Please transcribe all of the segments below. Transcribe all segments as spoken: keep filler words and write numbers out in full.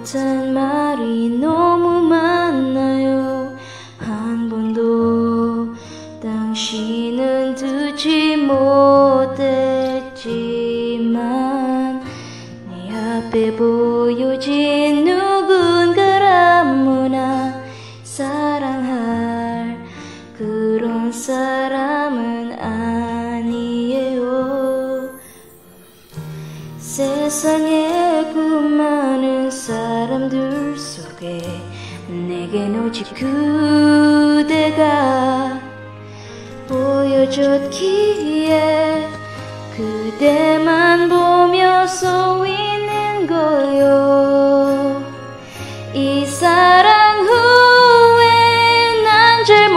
못한 말이 너무 많아요. 한 번도 당신은 듣지 못했지만 내 앞에 보여진 누군가를 아무나 사랑할 그런 사람은 아니에요. 세상에 그 많은 사람들 속에 내겐 오직 그대가 보여줬기에 그대만 보며 서 있는 거요. 이 사랑 후에 난 잘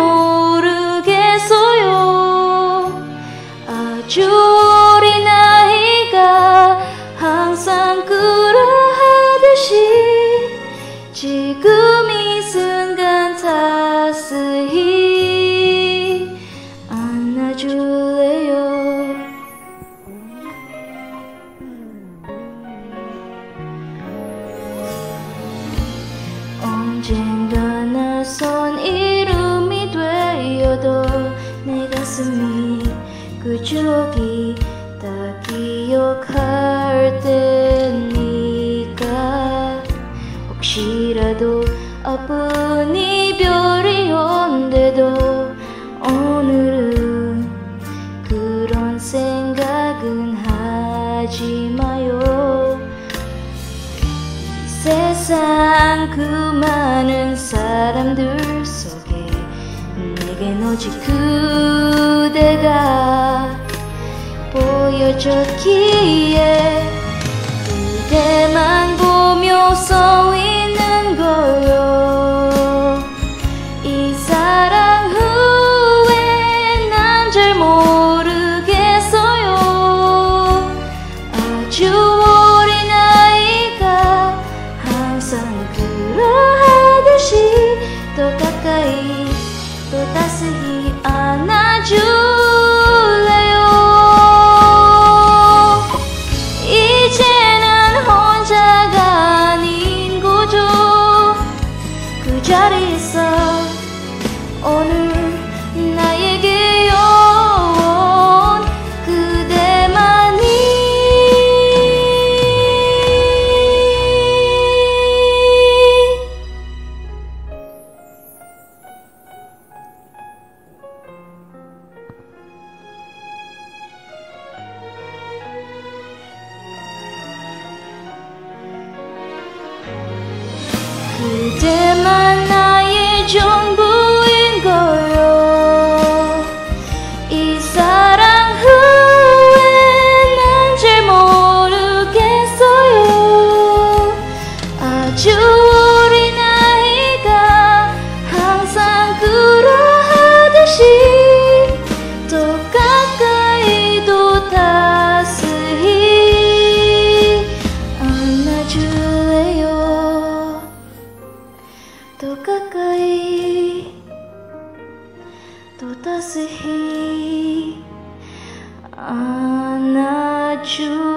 모르겠어요. 아주 어린 아이가 항상 그러하듯이 지금 이 순간 따스히 안아줄래요. 언젠가 낯선 이름이 되어도 내 가슴이 그저기 다 기억할 테니까 혹시라도 아픈 이별이 온데도 오늘은 그런 생각은 하지 마요. 이 세상 그 많은 사람들 속에 내겐 오직 그대가 보여줬기에 그대만 보며 서 있는 거요. 이 사랑 후에 난 잘 모르겠어요. 아주 어린 아이가 항상 그러하듯이 더 가까이 또 따스히 안아줄래요. 이제는 혼자가 아닌 거죠. 그 자리에서 오늘 나에게 온 그대만이 그대만 나의 전부인 거요. 이 사랑 후에 난 잘 모르겠어요. 아주 어린 아이가 항상 그러하듯이 더 가까이 더 따스히 안아줄래요. 더 가까이 더 따스히 안아줄래요.